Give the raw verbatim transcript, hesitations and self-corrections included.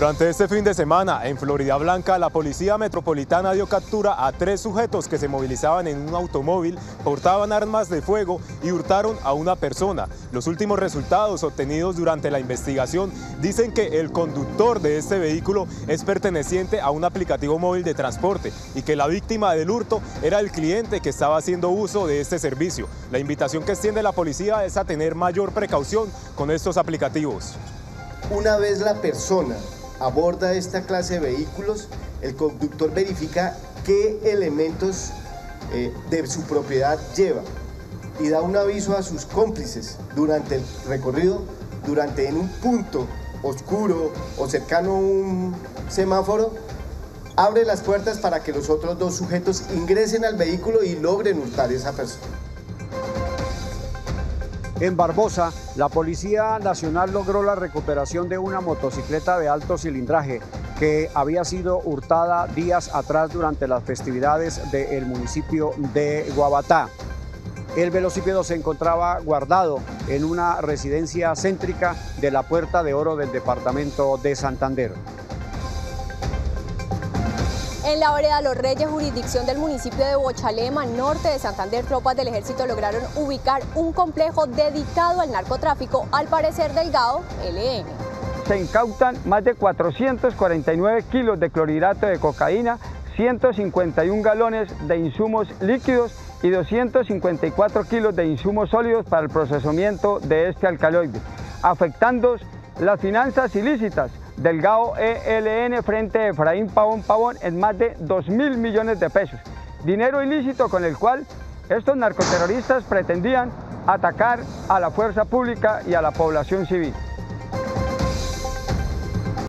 Durante este fin de semana, en Floridablanca, la Policía Metropolitana dio captura a tres sujetos que se movilizaban en un automóvil, portaban armas de fuego y hurtaron a una persona. Los últimos resultados obtenidos durante la investigación dicen que el conductor de este vehículo es perteneciente a un aplicativo móvil de transporte y que la víctima del hurto era el cliente que estaba haciendo uso de este servicio. La invitación que extiende la policía es a tener mayor precaución con estos aplicativos. Una vez la persona aborda esta clase de vehículos, el conductor verifica qué elementos eh, de su propiedad lleva y da un aviso a sus cómplices durante el recorrido, durante en un punto oscuro o cercano a un semáforo, abre las puertas para que los otros dos sujetos ingresen al vehículo y logren hurtar a esa persona. En Barbosa, la Policía Nacional logró la recuperación de una motocicleta de alto cilindraje que había sido hurtada días atrás durante las festividades del municipio de Guabatá. El velocípedo se encontraba guardado en una residencia céntrica de la Puerta de Oro del departamento de Santander. En la vereda Los Reyes, jurisdicción del municipio de Bochalema, norte de Santander, tropas del ejército lograron ubicar un complejo dedicado al narcotráfico, al parecer del Gao L N. Se incautan más de cuatrocientos cuarenta y nueve kilos de clorhidrato de cocaína, ciento cincuenta y un galones de insumos líquidos y doscientos cincuenta y cuatro kilos de insumos sólidos para el procesamiento de este alcaloide, afectando las finanzas ilícitas del Gao L N frente a Efraín Pavón Pavón en más de dos mil millones de pesos, dinero ilícito con el cual estos narcoterroristas pretendían atacar a la fuerza pública y a la población civil.